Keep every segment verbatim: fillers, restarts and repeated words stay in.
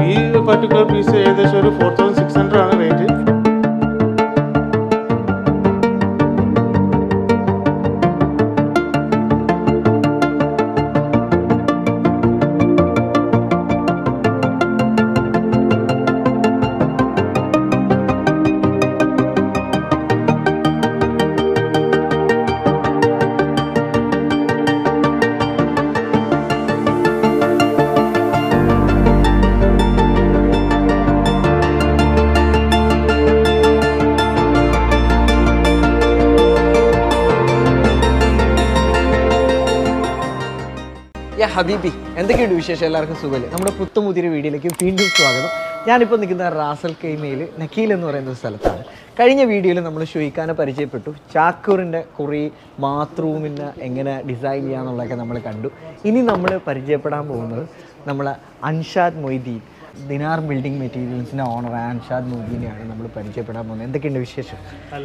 ഈ particular piece ഏകദേശം ഒരു ഫോർ തൗസൻഡ് സിക്സ് ഹൺഡ്രഡ് ആണ് റേറ്റ്. ഹബീബി എന്തൊക്കെയുണ്ട് വിശേഷം? എല്ലാവർക്കും സുഖമല്ലേ? നമ്മുടെ പുത്തുമുതിരി വീഡിയോയിലേക്ക് വീണ്ടും സ്വാഗതം. ഞാനിപ്പോൾ നിൽക്കുന്ന റാസൽ ഖൈമയിൽ നക്കീൽ എന്ന് പറയുന്ന ഒരു സ്ഥലത്താണ്. കഴിഞ്ഞ വീഡിയോയിൽ നമ്മൾ ഷുയിഖാനെ പരിചയപ്പെട്ടു. ജാക്വറിൻ്റെ കുറേ ബാത്റൂമിനെ എങ്ങനെ ഡിസൈൻ ചെയ്യാന്നുള്ളതൊക്കെ നമ്മൾ കണ്ടു. ഇനി നമ്മൾ പരിചയപ്പെടാൻ പോകുന്നത് നമ്മളെ അൻഷാദ് മൊയ്തീൻ, ദിനാർ ബിൽഡിംഗ് മെറ്റീരിയൽസിൻ്റെ ഓണർ അൻഷാദ് മൊയ്തീനെയാണ് നമ്മൾ പരിചയപ്പെടാൻ പോകുന്നത്. എന്തൊക്കെയുണ്ട് വിശേഷം?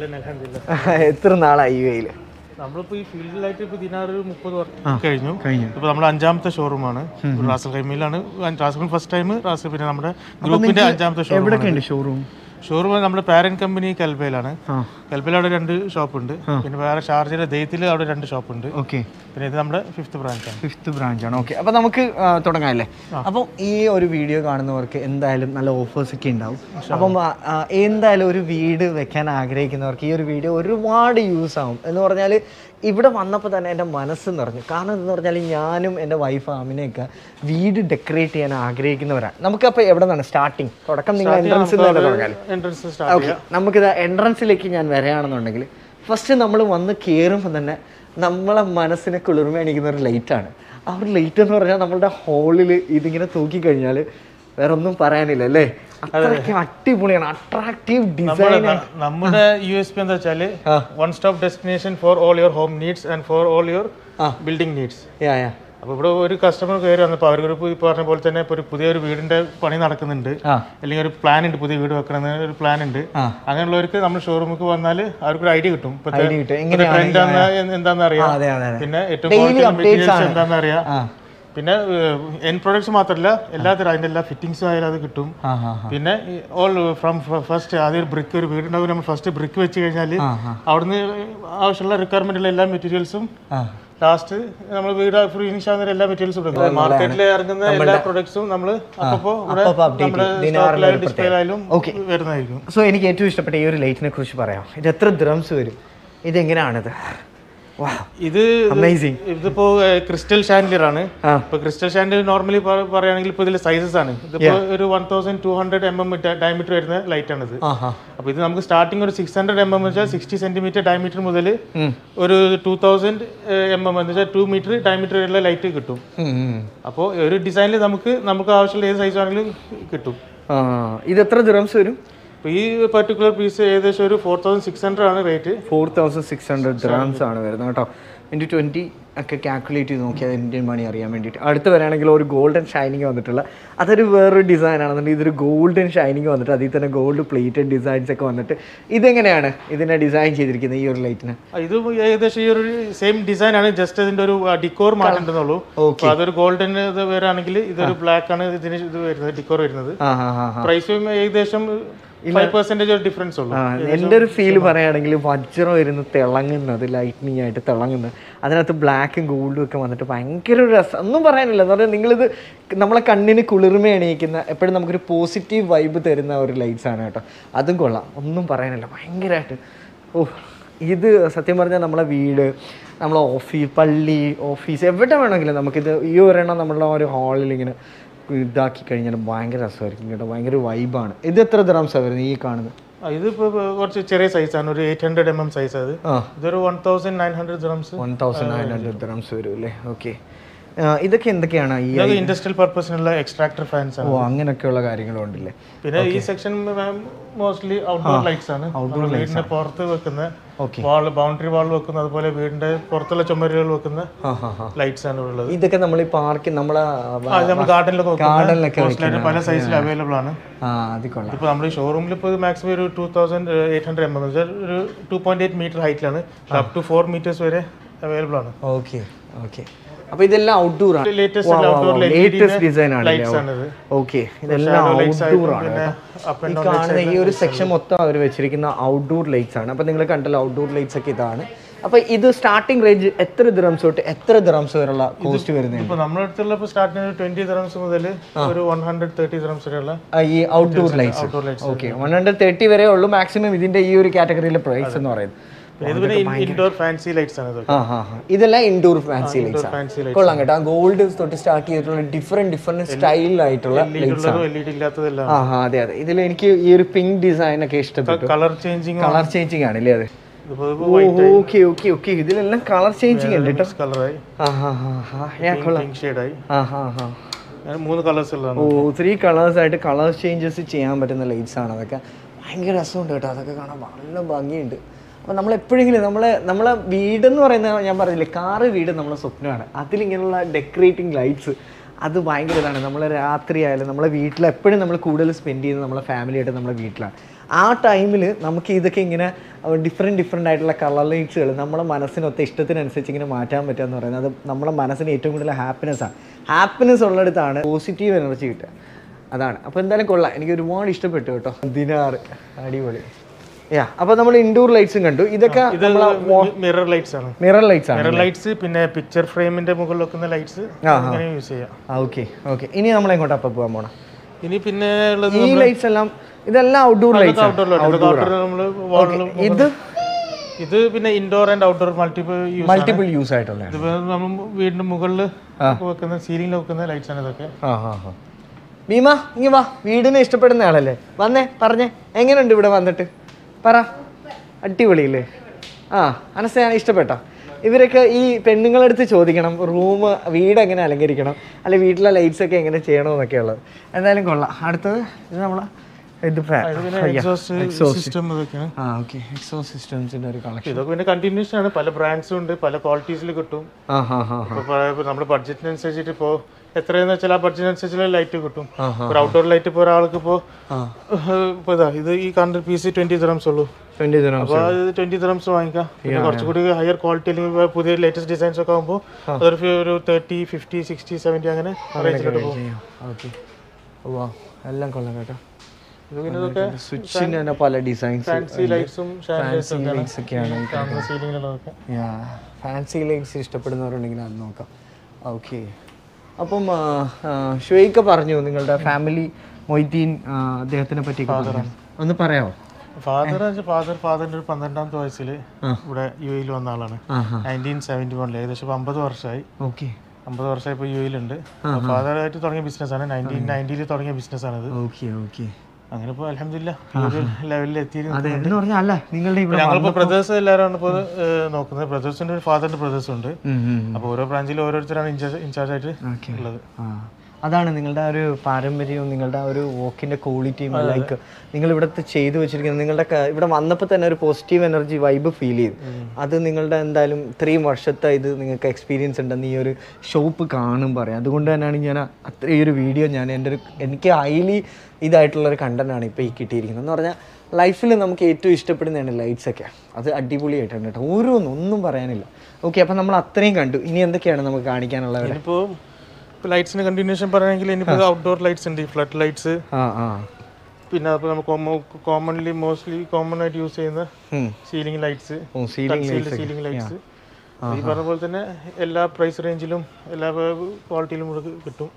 എത്ര നാളായി യു എയിൽ? നമ്മളിപ്പോൾ ഈ ഫീൽഡിലായിട്ട് ഇപ്പോൾ ദിനാർ ഒരു മുപ്പത് വർഷം കഴിഞ്ഞു കഴിഞ്ഞു ഇപ്പോൾ നമ്മുടെ അഞ്ചാമത്തെ ഷോറൂമാണ് റാസൽ ഖൈമയിലാണ്. റാസൽ ഫസ്റ്റ് ടൈം റാസൽ പിന്നെ നമ്മുടെ ഗ്രൂപ്പിന്റെ അഞ്ചാമത്തെ ഷോറൂം. എവിടെയൊക്കെയുണ്ട് ഷോറൂം? ഷോറൂം നമ്മുടെ പാരന്റ് കമ്പനി കൽബയിലാണ്. കൽബയിൽ അവിടെ രണ്ട് ഷോപ്പ് ഉണ്ട്. പിന്നെ വേറെ ഷാർജയിലെ ദൈത്തിൽ അവിടെ രണ്ട് ഷോപ്പ് ഉണ്ട്. ഓക്കെ. പിന്നെ ഇത് നമ്മുടെ ഫിഫ്ത്ത് ബ്രാഞ്ചാണ്. ഫിഫ്ത്ത് ബ്രാഞ്ചാണ്. ഓക്കെ. അപ്പോൾ നമുക്ക് തുടങ്ങാമല്ലേ? അപ്പം ഈ ഒരു വീഡിയോ കാണുന്നവർക്ക് എന്തായാലും നല്ല ഓഫേഴ്സ് ഒക്കെ ഉണ്ടാവും. അപ്പം എന്തായാലും ഒരു വീട് വെക്കാൻ ആഗ്രഹിക്കുന്നവർക്ക് ഈ ഒരു വീഡിയോ ഒരുപാട് യൂസ് ആവും. എന്ന് പറഞ്ഞാൽ ഇവിടെ വന്നപ്പോൾ തന്നെ എൻ്റെ മനസ്സ് നിറഞ്ഞു. കാരണം എന്ന് പറഞ്ഞാൽ ഞാനും എൻ്റെ വൈഫ് ആമിനെയൊക്കെ വീട് ഡെക്കറേറ്റ് ചെയ്യാൻ ആഗ്രഹിക്കുന്നവരാണ്. നമുക്കപ്പോൾ എവിടെ നിന്നാണ് സ്റ്റാർട്ടിങ്? തുടക്കം നിങ്ങൾ എൻട്രൻസിൽ നിന്ന് തുടങ്ങാം. ഓക്കെ. നമുക്കിത് എൻട്രൻസിലേക്ക് ഞാൻ വരികയാണെന്നുണ്ടെങ്കിൽ ഫസ്റ്റ് നമ്മൾ വന്ന് കയറുമ്പോൾ തന്നെ നമ്മളെ മനസ്സിനെ കുളിർമയണിക്കുന്ന ഒരു ലൈറ്റാണ്. ആ ഒരു ലൈറ്റ് എന്ന് പറഞ്ഞാൽ നമ്മളുടെ ഹോളിൽ ഇതിങ്ങനെ തൂക്കിക്കഴിഞ്ഞാൽ വേറെ ഒന്നും പറയാനില്ല അല്ലേ? അത്രയ്ക്ക് അടിപൊളിയാണ്, അട്രാക്റ്റീവ് ഡിസൈൻ. നമ്മുടെ യു എസ് പി എന്താ വെച്ചാല് one stop destination for all your home needs and for all your building needs. അപ്പോൾ ഇവിടെ ഒരു കസ്റ്റമർ കയറി വന്നപ്പോൾ അവർക്ക് ഈ പറഞ്ഞ പോലെ തന്നെ ഇപ്പോൾ ഒരു പുതിയൊരു വീടിന്റെ പണി നടക്കുന്നുണ്ട്, അല്ലെങ്കിൽ ഒരു പ്ലാൻ ഉണ്ട്, പുതിയ വീട് വെക്കണമെന്ന് ഒരു പ്ലാൻ ഉണ്ട്. അങ്ങനെയുള്ളവർക്ക് നമ്മൾ ഷോറൂമിലേക്ക് വന്നാൽ അവർക്കൊരു ഐഡിയ കിട്ടും. ട്രെൻഡ് എന്താണെന്ന് അറിയാം, പിന്നെ ഏറ്റവും മെറ്റീരിയൽസ് എന്താണെന്ന് അറിയാം, പിന്നെ എൻ പ്രൊഡക്ട്സ് മാത്രമല്ല എല്ലാത്തരം അതിൻ്റെ എല്ലാ ഫിറ്റിംഗ്സും ആയാലും അത് കിട്ടും. പിന്നെ ഓൾ ഫ്രം ഫസ്റ്റ് ആദ്യം ബ്രിക്ക് ഒരു വീടുണ്ടാവും, നമ്മൾ ഫസ്റ്റ് ബ്രിക്ക് വെച്ച് കഴിഞ്ഞാൽ അവിടുന്ന് ആവശ്യമുള്ള റിക്വയർമെന്റുള്ള എല്ലാ മെറ്റീരിയൽസും ലാസ്റ്റ് നമ്മൾ വീട് ഫിനിഷ് ആകുന്ന എല്ലാ മെറ്റീരിയൽസും കൊടുക്കും. മാർക്കറ്റിൽ ഇറങ്ങുന്ന എല്ലാ പ്രൊഡക്ട്സും നമ്മൾ അപ്പോൾ ഡിസ്പ്ലേയിലായാലും വരുന്നതായിരിക്കും. സോ എനിക്ക് ഏറ്റവും ഇഷ്ടപ്പെട്ട ഈ ഒരു ലൈറ്റിനെ കുറിച്ച് പറയാം. ഇത് എത്ര ദ്രംസ് വരും? ഇതെങ്ങനെയാണിത്? ഇത് ഇതിപ്പോ ക്രിസ്റ്റൽ ഷാൻഡിലിയർ ആണ്. ഇപ്പൊ ക്രിസ്റ്റൽ ഷാൻഡിലിയർ നോർമലി പറയുകയാണെങ്കിൽ ഇപ്പൊ ഇതിൽ സൈസസ് ആണ്. ഇതിപ്പോ ഒരു one thousand two hundred m m diameter വരുന്ന ലൈറ്റ് ആണ് ഇത്. അപ്പൊ ഇത് നമുക്ക് സ്റ്റാർട്ടിംഗ് ഒരു സിക്സ് ഹൺഡ്രഡ് എം എം വെച്ചാൽ സിക്സ്റ്റി സെന്റിമീറ്റർ ഡയമീറ്റർ മുതൽ ഒരു ടൂ തൗസൻഡ് എം എം എന്ന് വെച്ചാൽ ടു മീറ്റർ ഡയമീറ്റർ വരെയുള്ള ലൈറ്റ് കിട്ടും. അപ്പോൾ ഒരു ഡിസൈനിൽ നമുക്ക് നമുക്ക് ആവശ്യമുള്ള ഏത് സൈസ് ആണെങ്കിലും കിട്ടും. ഇത് എത്ര ദിർഹംസ് വരും? ഈ പർട്ടിക്കുലർ പീസ് ഏകദേശം ഒരു ഫോർ തൗസൻഡ് സിക്സ് ഹൺഡ്രഡ് ആണ് rate. Four thousand six hundred dirhams ആണ് വരുന്നത് കേട്ടോ. ഇൻറ്റു ട്വൻറ്റി ഒക്കെ കാൽക്കുലേറ്റ് ചെയ്ത് നോക്കിയാൽ ഇന്ത്യൻ മണി അറിയാൻ വേണ്ടിയിട്ട്. അടുത്ത് വരികയാണെങ്കിൽ ഒരു ഗോൾഡൻ ഷൈനിങ് വന്നിട്ടുള്ള അതൊരു വേറൊരു ഡിസൈൻ ആണെന്നുണ്ടെങ്കിൽ ഇതൊരു ഗോൾഡൻ ഷൈനിങ് വന്നിട്ട് അതിൽ തന്നെ ഗോൾഡ് പ്ലേറ്റഡ് ഡിസൈൻസ് ഒക്കെ വന്നിട്ട് ഇതെങ്ങനെയാണ് ഇതിനെ ഡിസൈൻ ചെയ്തിരിക്കുന്നത് ഈ ഒരു ലൈറ്റിന്? ഇത് ഏകദേശം ഈ ഒരു സെയിം ഡിസൈൻ ആണ്, ജസ്റ്റ് ഇതിന്റെ ഒരു ഡിക്കോർ മാറ്റുന്നുള്ളൂ. അതൊരു ഗോൾഡൻ ഇത് വരാണെങ്കിൽ ഇതൊരു ബ്ലാക്ക് ആണ് ഇതിന് ഇത് വരുന്നത് ഡിക്കോർ വരുന്നത്. പ്രൈസും ഏകദേശം ഡിഫറൻസ് ഉള്ളൂ. എൻ്റെ ഒരു ഫീൽ പറയുകയാണെങ്കിൽ വജ്രം ഇരുന്ന് തിളങ്ങുന്നത് ലൈറ്റ്നിങ് ആയിട്ട് തിളങ്ങുന്നത് അതിനകത്ത് ബ്ലാക്കും ഗോൾഡും ഒക്കെ വന്നിട്ട് ഭയങ്കര ഒരു രസം, ഒന്നും പറയാനില്ല. എന്ന് പറഞ്ഞാൽ നിങ്ങളിത് നമ്മളെ കണ്ണിന് കുളിർമ അണിയിക്കുന്ന എപ്പോഴും നമുക്കൊരു പോസിറ്റീവ് വൈബ് തരുന്ന ഒരു ലൈറ്റ്സ് ആണ് കേട്ടോ. അതും കൊള്ളാം, ഒന്നും പറയാനില്ല, ഭയങ്കരമായിട്ട്. ഓ ഇത് സത്യം പറഞ്ഞാൽ നമ്മളെ വീട്, നമ്മളെ ഓഫീസ്, പള്ളി, ഓഫീസ് എവിടെ വേണമെങ്കിലും നമുക്കിത് ഈ ഒരെണ്ണം നമ്മളുടെ ഒരു ഹാളിൽ ഇങ്ങനെ ഇതാക്കി കഴിഞ്ഞാൽ ഭയങ്കര രസമായിരിക്കും കേട്ടോ, ഭയങ്കര വൈബാണ്. ഇത് എത്ര ദിർഹംസാണ് വരുന്നത് ഈ കാണുന്നത്? ഇതിപ്പോ കുറച്ച് ചെറിയ സൈസാണ്, ഒരു eight hundred m m size. അത് ഇതൊരു one thousand nine hundred dirhams one thousand nine hundred dirhams വരും അല്ലേ? ഓക്കെ. ഇതൊക്കെ എന്തൊക്കെയാണ്? ഈ ഇൻഡസ്ട്രിയൽ പർപ്പസിനുള്ള എക്സ്ട്രാക്ടർ ഫാൻസ് ആണ്. ഓ അങ്ങനെയൊക്കെയുള്ള കാര്യങ്ങളും ഉണ്ടല്ലേ. പിന്നെ ഈ സെക്ഷൻ മോസ്റ്റ്ലി ഔട്ട്ഡോർ ലൈറ്റ്സ് ആണ്. വീടിന്റെ പുറത്ത് വെക്കുന്ന വാൾ, ബൗണ്ടറി വാൾ വെക്കുന്ന, അതുപോലെ വീടിന്റെ പുറത്തുള്ള ചുമരുകൾ വെക്കുന്ന ലൈറ്റ്സ് ആണ് ഉള്ളത്. ഇതൊക്കെ നമ്മൾ ഈ പാർക്ക് നമ്മളെ ഗാർഡനിലൊക്കെ പല സൈസിൽ അവൈലബിൾ ആണ്. ഇപ്പൊ നമ്മുടെ ഷോറൂമിൽ ഇപ്പോൾ മാക്സിമം ഒരു two thousand eight hundred m m ഒരു ടു പോയിന്റ് എയ്റ്റ് മീറ്റർ ഹൈറ്റിലാണ്, അപ് ടു ഫോർ മീറ്റേഴ്സ് വരെ അവൈലബിൾ ആണ്. Okay okay. അപ്പോൾ ഇതെല്ലാം ഔട്ട്ഡോർ ആണ്. ലേറ്റസ്റ്റ് ഡിസൈൻ ആണ്. ഓക്കെ, ഇതെല്ലാം ഔട്ട്ഡോർ ആണ്. ഈ കാണുന്ന ഈ ഒരു സെക്ഷൻ മൊത്തം അവർ വെച്ചിരിക്കുന്ന ഔട്ട്ഡോർ ലൈറ്റ്സ് ആണ്. അപ്പോൾ നിങ്ങൾ കണ്ടല്ലോ ഔട്ട്ഡോർ ലൈറ്റ്സ് ഒക്കെ ഇതാണ്. അപ്പോൾ ഇത് സ്റ്റാർട്ടിംഗ് റേഞ്ച് എത്ര ദിറംസ് തൊട്ട് എത്ര ദിറംസ് വരെയുള്ള കോസ്റ്റ് വരുന്നത്? ഇപ്പോൾ നമ്മുടെ അടുത്തുള്ള ഇപ്പോൾ സ്റ്റാർട്ടിംഗ് ട്വന്റി ദിറംസ് മുതൽ ഒരു വൺ ഹൺഡ്രഡ് തേർട്ടി ദിറംസ് വരെയുള്ള ഈ outdoor lights. Okay, one hundred thirty വരെ ഉള്ളൂ മാക്സിമം ഇതിന്റെ ഈ ഒരു കാറ്റഗറിയിലെ പ്രൈസ് എന്ന് പറയുന്നത്. ഇൻഡോർ ഫാൻസി ലൈറ്റ്സ് ആണ്. ഇതെല്ലാം ഇൻഡോർ ഫാൻസി ലൈറ്റ്സ് ആണ്. കൊള്ളാം കേട്ടോ. ഗോൾഡ് തൊട്ട് സ്റ്റാർട്ട് ചെയ്തിട്ടുള്ള ഡിഫറെന്റ് ഡിഫറെന്റ് സ്റ്റൈലിലായിട്ടുള്ള ലൈറ്റ്സ് ആണ്. ആ ഹാ അതെ അതെ. ഇതിൽ എനിക്ക് ഈ ഒരു പിങ്ക് ഡിസൈൻ ഒക്കെ ഇഷ്ടപ്പെട്ടു. കളർ ചേഞ്ചിങ് കളർ ചേഞ്ചിങ് ആണല്ലേ അത്? Okay okay okay. ഇതിലെല്ലാം കളർ ചേഞ്ചിങ് ഉണ്ട് കേട്ടോ. കളറായി. മൂന്ന് കളേഴ്സ്. ഓ, ത്രീ കളേഴ്സ് ആയിട്ട് കളർ ചേഞ്ചസ് ചെയ്യാൻ പറ്റുന്ന ലൈറ്റ്സ് ആണ് അതൊക്കെ. ഭയങ്കര രസമുണ്ട് കേട്ടോ. അതൊക്കെ കാണാൻ നല്ല ഭംഗിയുണ്ട്. അപ്പോൾ നമ്മൾ എപ്പോഴെങ്കിലും നമ്മളെ നമ്മളെ വീടെന്ന് പറയുന്നത് ഞാൻ പറഞ്ഞില്ലേ, കാറ് വീട് നമ്മളെ സ്വപ്നമാണ്. അതിലിങ്ങനെയുള്ള ഡെക്കറേറ്റിംഗ് ലൈറ്റ്സ് അത് ഭയങ്കര ഇതാണ്. നമ്മൾ രാത്രി ആയാലും നമ്മളെ വീട്ടിൽ എപ്പോഴും നമ്മൾ കൂടുതൽ സ്പെൻഡ് ചെയ്യുന്നത് നമ്മളെ ഫാമിലിയായിട്ട് നമ്മളെ വീട്ടിലാണ്. ആ ടൈമിൽ നമുക്ക് ഇതൊക്കെ ഇങ്ങനെ ഡിഫറെൻറ്റ് ഡിഫറെൻ്റ് ആയിട്ടുള്ള കളർ ലൈറ്റ്സുകൾ നമ്മളെ മനസ്സിനൊത്ത ഇഷ്ടത്തിനനുസരിച്ച് ഇങ്ങനെ മാറ്റാൻ പറ്റുക എന്ന് പറയുന്നത് അത് നമ്മളെ മനസ്സിന് ഏറ്റവും കൂടുതൽ ഹാപ്പിനെസ്സാണ്. ഹാപ്പിനെസ് ഉള്ളിടത്താണ് പോസിറ്റീവ് എനർജി കിട്ടുക. അതാണ്. അപ്പോൾ എന്തായാലും കൊള്ളാം. എനിക്ക് ഒരുപാട് ഇഷ്ടപ്പെട്ടു കേട്ടോ. ദിനാർ അടിപൊളി. യാ, അപ്പോൾ നമ്മൾ ഇൻഡോർ ലൈറ്റ്സും കണ്ടു. ഇതൊക്കെ മിറർ ലൈറ്റ്സ് ആണ്. മിറർ ലൈറ്റ്സ് ആണ്. മിറർ ലൈറ്റ്സ് പിന്നെ പിക്ചർ ഫ്രെയിമിന്റെ മുകളിൽ വെക്കുന്ന ലൈറ്റ്സ് അങ്ങനെ യൂസ് ചെയ്യാം. Okay okay. ഇനി നമ്മൾ എങ്ങോട്ടാ അപ്പോൾ പോകാൻ പോണം? ഇനി പിന്നെ ഈ ലൈറ്റ്സ് എല്ലാം ഇതെല്ലാം ഔട്ട്ഡോർ ലൈറ്റ്സ്. ഇത് ഇത് പിന്നെ indoor and outdoor multiple use multiple use ആയിട്ടുള്ള ഇതിപ്പോ നമ്മൾ വീടിന്റെ മുകളിൽ വെക്കുന്ന സീലിംഗിൽ വെക്കുന്ന ലൈറ്റ്സ് ആണ് ഇതൊക്കെ. ആ ഹാ ഹാ. ഭീമ ഇങ്ങ് വാ. വീടിനെ ഇഷ്ടപ്പെടുന്ന ആളല്ലേ? വന്നേ, പറഞ്ഞേ എങ്ങനെയുണ്ട് ഇവിടെ വന്നിട്ട് പറ. അടിപൊളിയില്ലേ? ആ, അനസ ഇഷ്ടപ്പെട്ടോ? ഇവരൊക്കെ ഈ പെണ്ണുങ്ങളെടുത്ത് ചോദിക്കണം റൂം വീട് എങ്ങനെ അലങ്കരിക്കണം, അല്ലെ വീട്ടിലെ ലൈറ്റ്സ് ഒക്കെ എങ്ങനെ ചെയ്യണമെന്നൊക്കെ ഉള്ളത്. എന്തായാലും കൊള്ളാം. അടുത്തത് ഇത് നമ്മളെ ഇത് സിസ്റ്റംസിന്റെ ഒരു കളക്ഷൻ. ഇതൊക്കെ പിന്നെ കണ്ടിന്യൂഷൻ ആണ്. പല ബ്രാൻഡ്സും ഉണ്ട്, പല ക്വാളിറ്റീസിൽ കിട്ടും. നമ്മുടെ ബഡ്ജറ്റിനനുസരിച്ചിട്ട് ഇപ്പോൾ എത്രയെന്ന് വെച്ചാൽ ആ ബഡ്ജറ്റിനനുസരിച്ചുള്ള ലൈറ്റ് കിട്ടും. ഒരു ഔട്ട്ഡോർ ലൈറ്റ് ഇപ്പോൾ ഒരാൾക്ക് ഇപ്പോൾ ഇപ്പോൾ ഇതാ ഇത് ഈ കാണുന്ന പീസ് ട്വന്റി ദിറംസ് ഉള്ളൂ. അപ്പോൾ അത് ട്വന്റി ദിറംസ് വാങ്ങിക്കാം. പിന്നെ കുറച്ചുകൂടി ഹയർ ക്വാളിറ്റി അല്ലെങ്കിൽ പുതിയ ലേറ്റസ്റ്റ് ഡിസൈൻസ് ഒക്കെ ആകുമ്പോൾ അതൊരു ഒരു തേർട്ടി ഫിഫ്റ്റി സിക്സ്റ്റി സെവൻറ്റി അങ്ങനെ റേഞ്ചിലോട്ട് പോകും. എല്ലാം കൊള്ളാം കേട്ടോ. സ്വിച്ചിന് തന്നെ പല ഡിസൈൻസ്, ഫാൻസി ലൈറ്റ്സും ഫാൻസി ലൈറ്റ്സ് ഒക്കെയാണ് സീലിംഗിലുള്ളതൊക്കെ. ഫാൻസി ലൈറ്റ്സ് ഇഷ്ടപ്പെടുന്നവരുണ്ടെങ്കിൽ അത് നോക്കാം. ഓക്കെ. അപ്പം ഷുവൈക്ക പറഞ്ഞു നിങ്ങളുടെ ഫാമിലി മൊയ്തീൻ അദ്ദേഹത്തിനെ പറ്റി ഒന്ന് പറയാമോ? ഫാദർ ഫാദർ ഫാദറിന്റെ ഒരു പന്ത്രണ്ടാമത്തെ വയസ്സിൽ ഇവിടെ യു എയിൽ വന്ന ആളാണ്. നയൻറ്റീൻ സെവൻറ്റി വണ്ണിൽ ഏകദേശം അമ്പത് വർഷമായി. ഓക്കെ, അമ്പത് വർഷമായി ഇപ്പോൾ യു എയിലുണ്ട്. ഫാദറായിട്ട് തുടങ്ങിയ ബിസിനസ്സാണ്. നയൻറ്റീൻ നയൻറ്റിയിൽ തുടങ്ങിയ ബിസിനസ്സാണിത്. Okay okay. അങ്ങനെ ഇപ്പോൾ അൽഹംദുലില്ലാഹ് ലെവലിൽ എത്തിയിരുന്നു. ഞങ്ങളിപ്പോൾ ബ്രദേഴ്സ് എല്ലാവരും ഇപ്പോൾ നോക്കുന്നത്. ബ്രദേഴ്സിന്റെ ഫാദറിന്റെ ബ്രദേഴ്സും ഉണ്ട്. അപ്പോൾ ഓരോ ബ്രാഞ്ചിൽ ഓരോരുത്തരാണ് ഇൻചാർജ് ആയിട്ട് ഉള്ളത്. അതാണ് നിങ്ങളുടെ ആ ഒരു പാരമ്പര്യവും നിങ്ങളുടെ ആ ഒരു വോക്കിൻ്റെ ക്വാളിറ്റിയും ലൈക്ക് നിങ്ങൾ ഇവിടുത്തെ ചെയ്തു വെച്ചിരിക്കുന്നത്. നിങ്ങളുടെ ഇവിടെ വന്നപ്പോൾ തന്നെ ഒരു പോസിറ്റീവ് എനർജി വൈബ് ഫീൽ ചെയ്തു. അത് നിങ്ങളുടെ എന്തായാലും ഇത്രയും വർഷത്തെ ഇത് നിങ്ങൾക്ക് എക്സ്പീരിയൻസ് ഉണ്ടെന്ന് ഈ ഒരു ഷോപ്പ് കാണും പറയാം. അതുകൊണ്ട് തന്നെയാണ് ഞാൻ അത്ര ഈ ഒരു വീഡിയോ ഞാൻ എൻ്റെ ഒരു എനിക്ക് ഹൈലി ഇതായിട്ടുള്ളൊരു കണ്ടൻ്റാണ് ഇപ്പോൾ ഈ കിട്ടിയിരിക്കുന്നത്. എന്ന് പറഞ്ഞാൽ ലൈഫിൽ നമുക്ക് ഏറ്റവും ഇഷ്ടപ്പെടുന്നതാണ് ലൈറ്റ്സൊക്കെ. അത് അടിപൊളിയായിട്ടുണ്ട് കേട്ടോ. ഓരോന്നും ഒന്നും പറയാനില്ല. ഓക്കെ, അപ്പം നമ്മൾ അത്രയും കണ്ടു. ഇനി എന്തൊക്കെയാണ് നമുക്ക് കാണിക്കാനുള്ളത്? ഇപ്പോൾ ലൈറ്റ്സിന് കണ്ടിന്യൂഷൻ പറയുകയാണെങ്കിൽ ഇനിയിപ്പോൾ ഔട്ട്ഡോർ ലൈറ്റ്സ് ഉണ്ട്, ഫ്ലഡ് ലൈറ്റ്സ്. പിന്നെ അപ്പോൾ നമുക്ക് കോമൺലി മോസ്റ്റ്ലി കോമൺ ആയിട്ട് യൂസ് ചെയ്യുന്ന സീലിംഗ് ലൈറ്റ്സ്, സീലിംഗ് ലൈറ്റ്സ്. ഈ പറഞ്ഞ പോലെ തന്നെ എല്ലാ പ്രൈസ് റേഞ്ചിലും എല്ലാ ക്വാളിറ്റിയിലും കിട്ടും.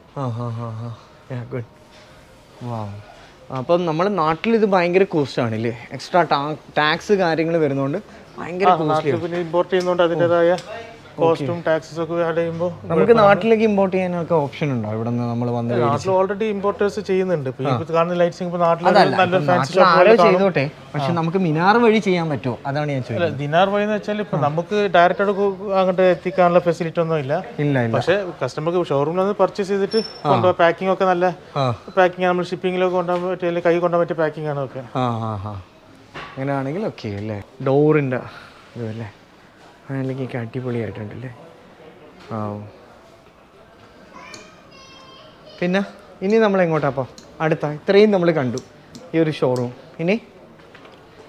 അപ്പം നമ്മുടെ നാട്ടിൽ ഇത് ഭയങ്കര കോസ്റ്റ് ആണല്ലേ? എക്സ്ട്രാ ടാക്സ് കാര്യങ്ങൾ വരുന്നതുകൊണ്ട് ഭയങ്കര കോസ്റ്റ്. പിന്നെ ഇമ്പോർട്ട് ചെയ്യുന്നതുകൊണ്ട് അതിൻ്റെതായ കോസ്റ്റും ടാക്സസ് ഒക്കെ ആഡ് ചെയ്യുമ്പോൾ നമുക്ക് നാട്ടിലേക്ക് ഇമ്പോർട്ട് ചെയ്യാനൊക്കെ ഓപ്ഷൻ ഉണ്ടോ? ഇവിടെ നിന്ന് നമ്മൾ വന്ന് നാട്ടിൽ ഓൾറെഡി ഇമ്പോർട്ടേഴ്സ് ചെയ്യുന്നുണ്ട്. കാണുന്ന ലൈറ്റ്സ് ഇപ്പോൾ നാട്ടിൽ ചെയ്തോട്ടെ, പക്ഷെ നമുക്ക് മിനാർ വഴി ചെയ്യാൻ പറ്റുമോ? അതാണ് ഞാൻ ചോദിച്ചത്. ദിനാർ വഴി എന്ന് വെച്ചാൽ ഇപ്പൊ നമുക്ക് ഡയറക്റ്റ് അങ്ങോട്ട് എത്തിക്കാനുള്ള ഫെസിലിറ്റി ഒന്നും ഇല്ല. പക്ഷെ കസ്റ്റമർക്ക് ഷോറൂമിൽ വന്ന് പർച്ചേസ് ചെയ്തിട്ട് കൊണ്ടുപോകാം. പാക്കിംഗ് ഒക്കെ നല്ല പാക്കിംഗ് ആണ്. നമ്മൾ ഷിപ്പിങ്ങിലൊക്കെ കൊണ്ടുപോകാൻ പറ്റിയ കൈ കൊണ്ടുപോകാൻ പറ്റിയ പാക്കിംഗ് ആണ് ഒക്കെ. ആ ആ ആ അങ്ങനെയാണെങ്കിൽ ഓക്കെ അല്ലേ? ഡോറിൻ്റെ ഇതല്ലേ അല്ലെങ്കിൽ അടിപൊളിയായിട്ടുണ്ടല്ലേ? ആ, പിന്നെ ഇനി നമ്മൾ എങ്ങോട്ടാ? അടുത്ത ഇത്രയും നമ്മൾ കണ്ടു ഈ ഒരു ഷോറൂം. ഇനി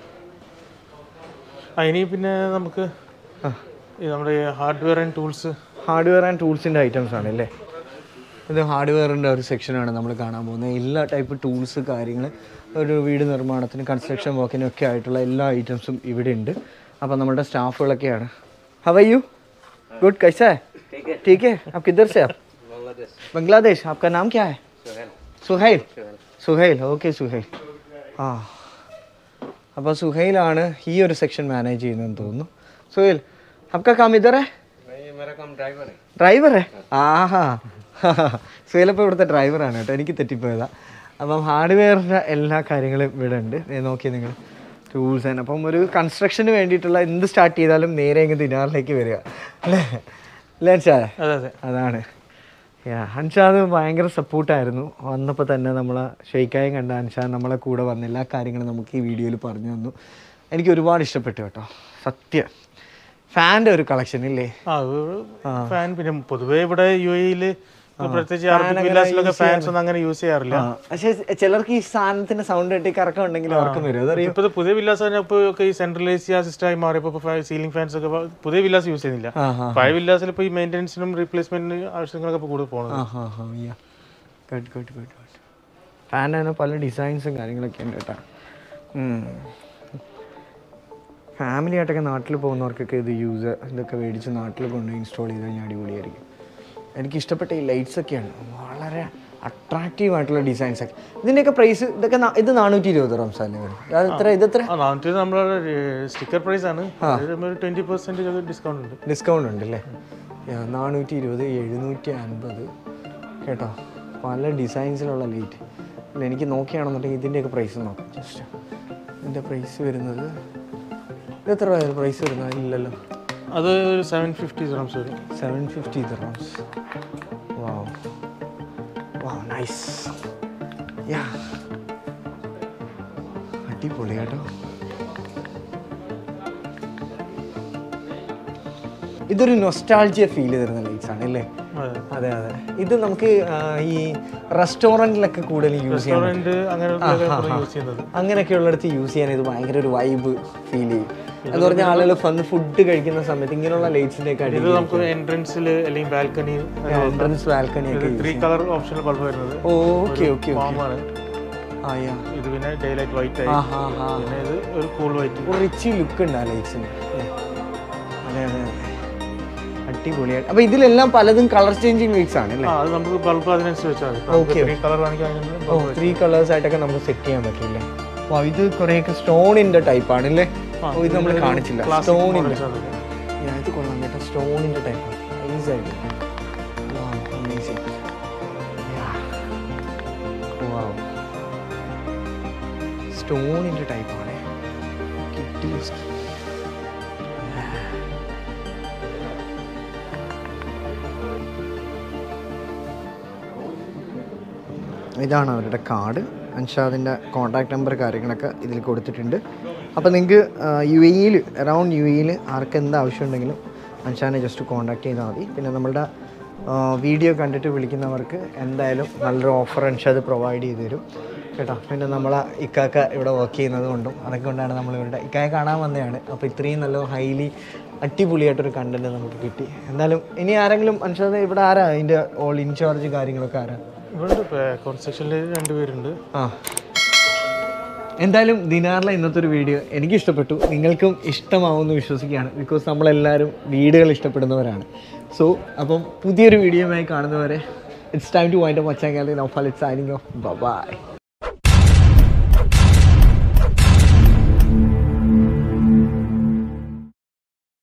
ഇനി പിന്നെ നമുക്ക് നമ്മുടെ hardware and tools hardware and ടൂൾസിൻ്റെ ഐറ്റംസ് ആണ് അല്ലേ? ഇത് ഹാർഡ്വെയറിൻ്റെ ഒരു സെക്ഷനാണ് നമ്മൾ കാണാൻ പോകുന്നത്. എല്ലാ ടൈപ്പ് ടൂൾസ് കാര്യങ്ങൾ ഒരു വീട് നിർമ്മാണത്തിന് കൺസ്ട്രക്ഷൻ വർക്കിനും ഒക്കെ ആയിട്ടുള്ള എല്ലാ ഐറ്റംസും ഇവിടെ ഉണ്ട്. അപ്പോൾ നമ്മുടെ സ്റ്റാഫുകളൊക്കെയാണ്. How are you? गुड कैसा है? ठीक है. आप किधर से? आप बांग्लादेश. आपका नाम क्या है? सुहेल. सुहेल. ओके सुहेल. ആ അപ്പോൾ സുഹൈലാണ് ഈ ഒരു സെക്ഷൻ മാനേജ് ചെയ്യുന്നതെന്ന് തോന്നുന്നു. സുഹൈൽ, आपका काम इधर है? मेरा काम ड्राइवर है. ड्राइवर है? ആഹാ, സുഹൈൽ അപ്പോൾ ഇവിടുത്തെ ഡ്രൈവറാണ് കേട്ടോ, എനിക്ക് തെറ്റിപ്പോയതാണ്. അപ്പം ഹാർഡ്വെയറിൻ്റെ എല്ലാ കാര്യങ്ങളും ഇവിടെ ഉണ്ട്. നോക്കിയാൽ നിങ്ങൾ ടൂൾസ് ആണ്. അപ്പം ഒരു കൺസ്ട്രക്ഷന് വേണ്ടിയിട്ടുള്ള എന്ത് സ്റ്റാർട്ട് ചെയ്താലും നേരെ ഇങ്ങ് ദിനാറിലേക്ക് വരിക അല്ലേ? അല്ലേ അൻഷാദ്? അതെ അതെ, അതാണ്. അൻഷാദ് ഭയങ്കര സപ്പോർട്ടായിരുന്നു. വന്നപ്പോൾ തന്നെ നമ്മളെ ഷെയ്ക്കായും കണ്ട അൻഷാദ് നമ്മളെ കൂടെ വന്ന എല്ലാ കാര്യങ്ങളും നമുക്ക് ഈ വീഡിയോയിൽ പറഞ്ഞു തന്നു. എനിക്ക് ഒരുപാട് ഇഷ്ടപ്പെട്ടു കേട്ടോ, സത്യം. ഫാൻ്റെ ഒരു കളക്ഷൻ ഇല്ലേ? ഫാൻ പിന്നെ പൊതുവേ ഇവിടെ യു എയിൽ പ്രത്യേകിച്ച് ഫാൻസ് ഒന്നും അങ്ങനെ യൂസ് ചെയ്യാറില്ല. പക്ഷേ ചിലർക്ക് ഈ സാധനത്തിന്റെ സൗണ്ട് കേട്ടി കറക്കം ഉണ്ടെങ്കിൽ അവർക്കും വരും. ഇപ്പൊ പുതിയ വില്ലാസ് ഒക്കെ ഈ സെൻട്രലൈസ് സിസ്റ്റമായി മാറിയപ്പോൾ സീലിംഗ് ഫാൻസ് ഒക്കെ പുതിയ വില്ലാസ് യൂസ് ചെയ്യുന്നില്ല. പഴയ വില്ലാസിൽ ഇപ്പോൾ ഈ മെയിൻ്റെനൻസിനും റീപ്ലേസ്മെന്റിനും ആവശ്യങ്ങളൊക്കെ കൂടുതൽ പോകുന്നത്. ഫാൻ തന്നെ പല ഡിസൈൻസും കാര്യങ്ങളൊക്കെ ഉണ്ട് കേട്ടോ. ഫാമിലി ആയിട്ടൊക്കെ നാട്ടിൽ പോകുന്നവർക്കൊക്കെ ഇത് യൂസ് ഇതൊക്കെ മേടിച്ച് നാട്ടിൽ കൊണ്ട് ഇൻസ്റ്റാൾ ചെയ്ത് കഴിഞ്ഞാൽ അടിപൊളിയായിരിക്കും. എനിക്കിഷ്ടപ്പെട്ട ഈ ലൈറ്റ്സ് ഒക്കെയാണ് വളരെ അട്രാക്റ്റീവ് ആയിട്ടുള്ള ഡിസൈൻസ് ഒക്കെ. ഇതിൻ്റെയൊക്കെ പ്രൈസ് ഇതൊക്കെ ഇത് നാനൂറ്റി ഇരുപത് റംസാനെ വരും. അതെത്ര? ഇതെത്ര? നാനൂറ്റി നമ്മുടെ സ്റ്റിക്കർ പ്രൈസ് ആണ്. ട്വന്റി പെർസെന്റ് ഡിസ്കൗണ്ട് ഉണ്ട്. ഡിസ്കൗണ്ട് ഉണ്ട് അല്ലേ? നാനൂറ്റി ഇരുപത്, എഴുന്നൂറ്റി അൻപത് കേട്ടോ. പല ഡിസൈൻസിലുള്ള ലൈറ്റ് അല്ല. എനിക്ക് നോക്കിയാണെന്നുണ്ടെങ്കിൽ ഇതിൻ്റെയൊക്കെ പ്രൈസ് നോക്കാം ജസ്റ്റ്. ഇതിൻ്റെ പ്രൈസ് വരുന്നത് ഇതെത്ര പ്രൈസ് വരുന്നത്? ഇല്ലല്ലോ, അത് ഒരു സെവൻ ഫിഫ്റ്റി ദിർഹംസ് വരും. Seven fifty dirhams. Wow wow, nice. Yeah, അടിപൊളി കേട്ടോ. ഇതൊരു നൊസ്റ്റാൾജിയ ഫീൽ തരുന്ന ലൈറ്റ്സ് ആണ് അല്ലേ? അതെ അതെ. ഇത് നമുക്ക് ഈ റെസ്റ്റോറൻറ്റിലൊക്കെ കൂടുതൽ യൂസ് ചെയ്യാൻ, അങ്ങനെയൊക്കെ ഉള്ളിടത്ത് യൂസ് ചെയ്യാൻ ഇത് ഭയങ്കര ഒരു വൈബ് ഫീൽ ചെയ്യും. എന്ന് പറഞ്ഞാൽ ആളുകൾ വന്ന് ഫുഡ് കഴിക്കുന്ന സമയത്ത് ഇങ്ങനെയുള്ള ലൈറ്റ്സിന്റെ ഒക്കെ നമുക്ക് എൻട്രൻസിൽ അല്ലെങ്കിൽ ബാൽക്കണി, എൻട്രൻസ് ബാൽക്കണി ഒക്കെ ത്രീ കളർ ഓപ്ഷണൽ ബൾബ് വരുന്നത്. Okay okay. ഇത് പിന്നെ ഡേ ലൈറ്റ് വൈറ്റ് ആയി, പിന്നെ ഇത് ഒരു കൂൾ വൈറ്റ്. ഒരു റിച്ച് ലുക്ക് ഉണ്ട് ആ ലൈറ്റ്സിന്. അതെ അതെ, അടിപൊളിയായിട്ട്. അപ്പൊ ഇതിലെല്ലാം പലതും കളർ ചേഞ്ചിങ് ലൈറ്റ്സ് ആണ് അല്ലേ? അത് നമുക്ക് ബൾബ് അതിനനുസരിച്ച് ത്രീ കളേഴ്സ് ആയിട്ടൊക്കെ നമുക്ക് സെറ്റ് ചെയ്യാൻ പറ്റില്ലേ? ഇത് കുറെയൊക്കെ സ്റ്റോണിന്റെ ടൈപ്പ് ആണ് അല്ലേ? ഇത് നമ്മൾ കാണിച്ചില്ല. സ്റ്റോണിന്റെ ഇത് കൊള്ളാം കേട്ടോ, സ്റ്റോണിന്റെ ടൈപ്പ് നൈസായിട്ട്. സ്റ്റോണിന്റെ ടൈപ്പാണ് കിട്ടി. ഇതാണ് അവരുടെ കാർഡ്. അൻഷാദിൻ്റെ കോൺടാക്ട് നമ്പർ കാര്യങ്ങളൊക്കെ ഇതിൽ കൊടുത്തിട്ടുണ്ട്. അപ്പോൾ നിങ്ങൾക്ക് യു എയിൽ അറൗണ്ട് യു എയിൽ ആർക്ക് എന്ത് ആവശ്യമുണ്ടെങ്കിലും അൻഷാദിനെ ജസ്റ്റ് കോൺടാക്ട് ചെയ്താൽ മതി. പിന്നെ നമ്മളുടെ വീഡിയോ കണ്ടിട്ട് വിളിക്കുന്നവർക്ക് എന്തായാലും നല്ലൊരു ഓഫർ അൻഷാദ് പ്രൊവൈഡ് ചെയ്ത് തരും കേട്ടോ. പിന്നെ നമ്മളെ ഇക്കാക്ക ഇവിടെ വർക്ക് ചെയ്യുന്നത് കൊണ്ടും അതൊക്കെ കൊണ്ടാണ് നമ്മളിവിടെ ഇക്കായെ കാണാൻ വന്നതാണ്. അപ്പോൾ ഇത്രയും നല്ല ഹൈലി അടിപൊളിയായിട്ടൊരു കണ്ടൻറ്റ് നമുക്ക് കിട്ടി. എന്തായാലും ഇനി ആരെങ്കിലും അൻഷാദ് ഇവിടെ ആരാ അതിൻ്റെ ഓൾ ഇൻചാർജ് കാര്യങ്ങളൊക്കെ ആരാ? ഇവിടെ കോൺസ്ട്രക്ഷനിൽ രണ്ടുപേരുണ്ട്. ആ, എന്തായാലും ദിനാറിലെ ഇന്നത്തെ ഒരു വീഡിയോ എനിക്ക് ഇഷ്ടപ്പെട്ടു, നിങ്ങൾക്കും ഇഷ്ടമാവുമെന്ന് വിശ്വസിക്കുകയാണ്. ബിക്കോസ് നമ്മളെല്ലാവരും വീടുകൾ ഇഷ്ടപ്പെടുന്നവരാണ്. സോ അപ്പം പുതിയൊരു വീഡിയോയുമായി കാണുന്നവരെ it's time to wind up Machan gallery. Noufal it's signing off. By.